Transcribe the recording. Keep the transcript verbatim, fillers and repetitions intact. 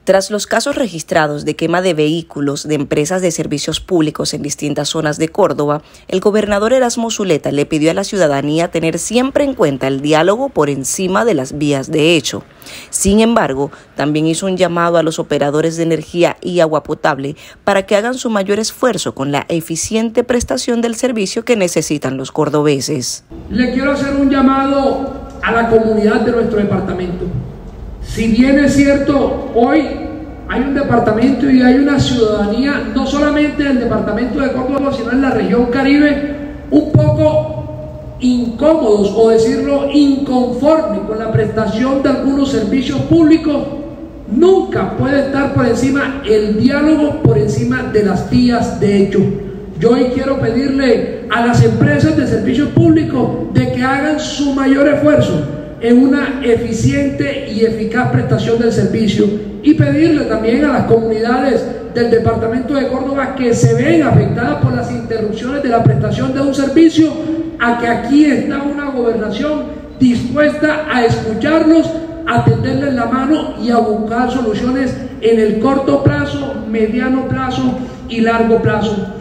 Tras los casos registrados de quema de vehículos de empresas de servicios públicos en distintas zonas de Córdoba, el gobernador Erasmo Zuleta le pidió a la ciudadanía tener siempre en cuenta el diálogo por encima de las vías de hecho. Sin embargo, también hizo un llamado a los operadores de energía y agua potable para que hagan su mayor esfuerzo con la eficiente prestación del servicio que necesitan los cordobeses. Le quiero hacer un llamado a la comunidad de nuestro departamento. Si bien es cierto, hoy hay un departamento y hay una ciudadanía, no solamente en el departamento de Córdoba, sino en la región Caribe, un poco incómodos o decirlo inconformes con la prestación de algunos servicios públicos, nunca puede estar por encima el diálogo, por encima de las vías de hecho. Yo hoy quiero pedirle a las empresas de servicios públicos de que hagan su mayor esfuerzo en una eficiente y eficaz prestación del servicio y pedirle también a las comunidades del departamento de Córdoba que se ven afectadas por las interrupciones de la prestación de un servicio, a que aquí está una gobernación dispuesta a escucharlos, a tenderles la mano y a buscar soluciones en el corto plazo, mediano plazo y largo plazo.